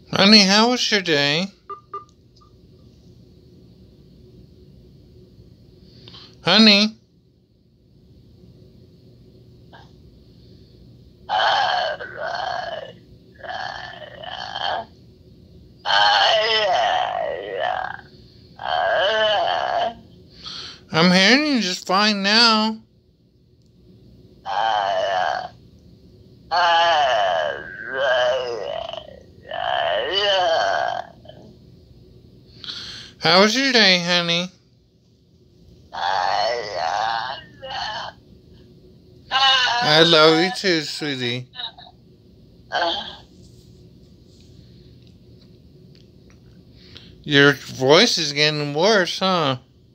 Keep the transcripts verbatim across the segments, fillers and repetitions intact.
Honey, how was your day? Honey? I'm hearing you just fine now. How was your day, honey? I love you too, sweetie. Your voice is getting worse, huh?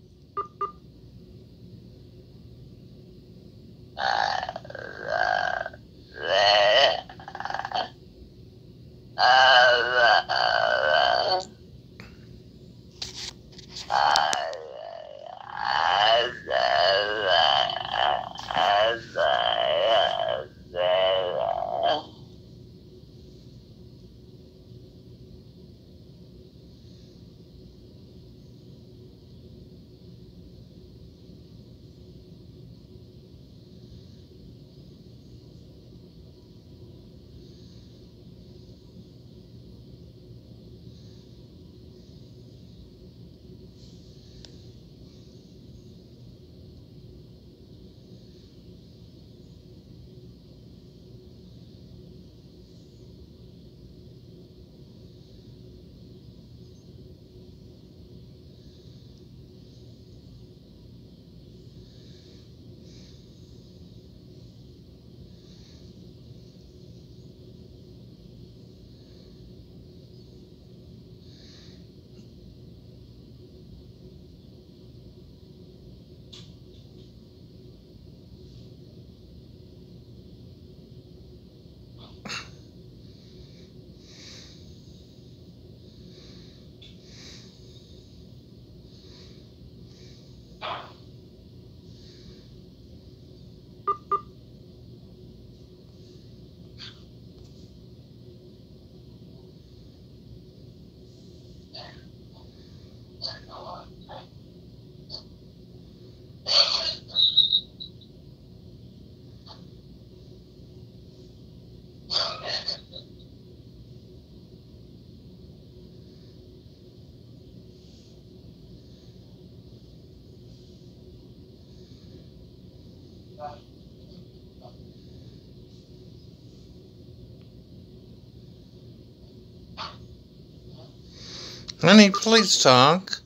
Honey, please talk.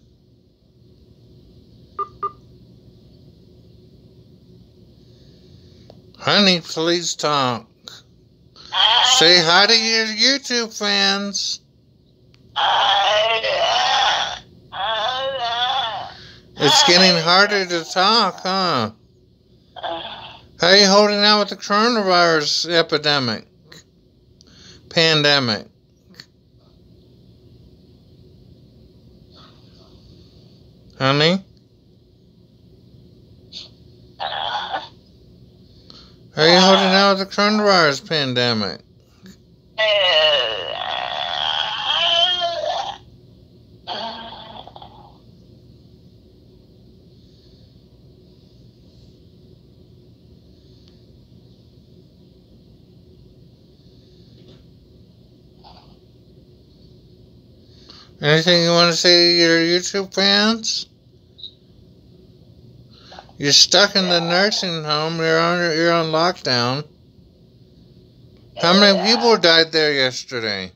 Honey, please talk. Say hi to your YouTube fans. It's getting harder to talk, huh? How are you holding out with the coronavirus epidemic? Pandemic. Honey? How are you holding out with the coronavirus pandemic? Anything you want to say to your YouTube fans? You're stuck in the nursing home. You're on you're on lockdown. How many people died there yesterday?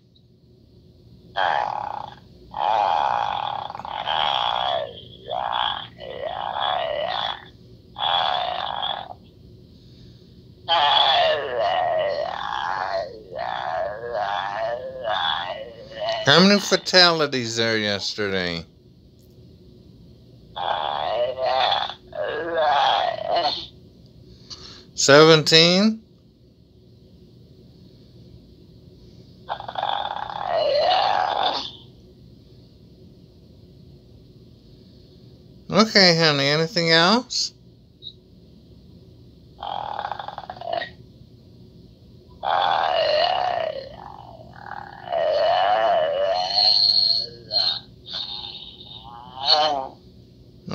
How many fatalities there yesterday? Seventeen? Okay, honey, anything else?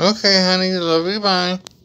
Okay, honey. Love you. Bye.